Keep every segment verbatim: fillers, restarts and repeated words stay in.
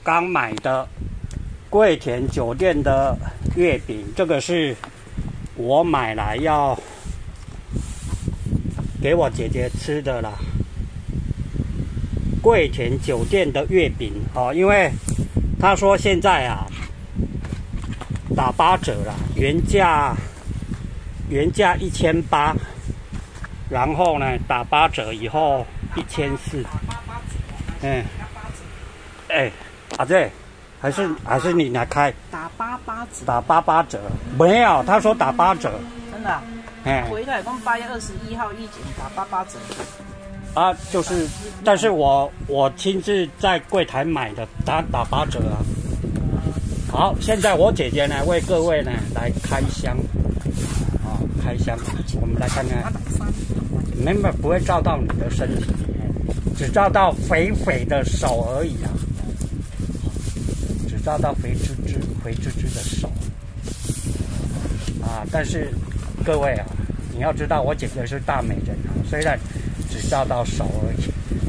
刚买的桂田酒店的月饼，这个是我买来要给我姐姐吃的啦。桂田酒店的月饼哦，因为他说现在啊打八折啦，原价原价一千八，然后呢打八折以后一千四。嗯，哎，阿姐，还是还是你来开？ 打八八折。 打八八折？没有，他说打八折。 真的、啊？哎，我一开始讲八月二十一号预警打八八折。 啊，就是，但是我我亲自在柜台买的，打打八折啊。好，现在我姐姐呢为各位呢来开箱，啊、哦，开箱，我们来看看，没没不会照到你的身体，只照到肥肥的手而已啊，只照到肥滋滋、肥滋滋的手，啊，但是各位啊，你要知道我姐姐是大美人啊，虽然只照到手而已。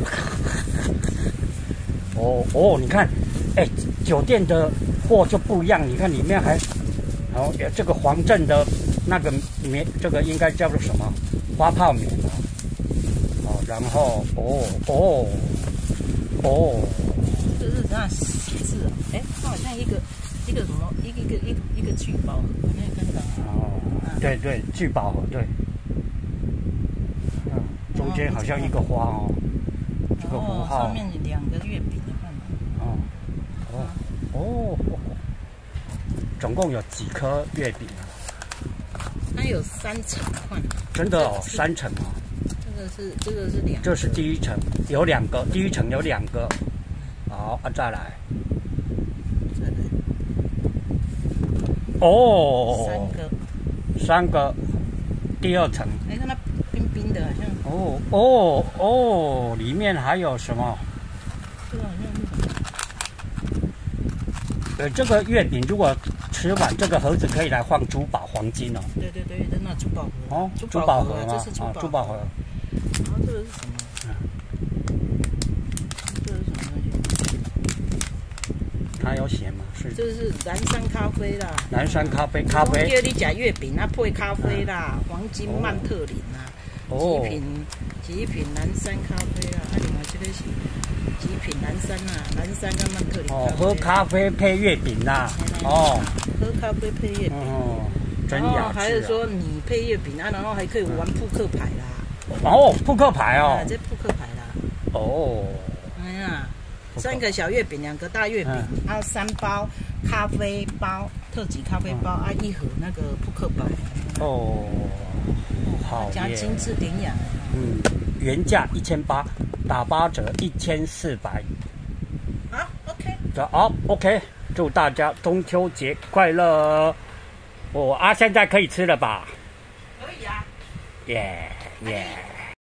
哦哦，你看，哎，酒店的货就不一样，你看里面还，然后这个黄镇的那个棉，这个应该叫做什么花泡棉啊？哦，然后哦哦哦， 这是怎样写字啊？哎，它好像一个一个什么一个一个一个一个聚宝盒，那个跟着。 哦，对对，聚宝盒对。嗯，中间好像一个花哦，这个符号。 上面两个月饼的看法。 哦哦哦。总共有几颗月饼啊？ 它有三层块。 真的哦，三层哦。 这个是这个是两。 这是第一层，有两个，第一层有两个。好啊，再来。 再来。 哦。 三个。 三个。第二层。 哎，看它冰冰的，好像。 哦哦哦，里面还有什么？ 这个好像是什么？ 呃，这个月饼如果吃完，这个盒子可以来换珠宝、黄金哦。 对对对，那珠宝盒。 哦，珠宝盒啊，这是珠宝盒。 啊，珠宝盒。 然后这个是什么？这是什么东西？ 它有写吗？是。 这是蓝山咖啡啦。 蓝山咖啡，咖啡。 叫你吃月饼，那配咖啡啦，黄金曼特林啦，极品极品蓝山咖啡啦，啊，另外这个是。极品蓝山啊，蓝山跟曼特林。 哦，喝咖啡配月饼啦。哦， 喝咖啡配月饼。 哦，真雅致啊。 还是说你配月饼啊，然后还可以玩扑克牌啦。 哦，扑克牌哦。 啊，这扑克牌啦。 哦。 哎呀，三个小月饼，两个大月饼，还有三包咖啡包，特级咖啡包啊，一盒那个扑克牌。 哦，好耶。 加精致典雅。 嗯，原价一千八。打八折一千四百， 好 ，OK， 好 ，OK， 祝大家中秋节快乐！哦啊，现在可以吃了吧？ 可以啊， 耶耶。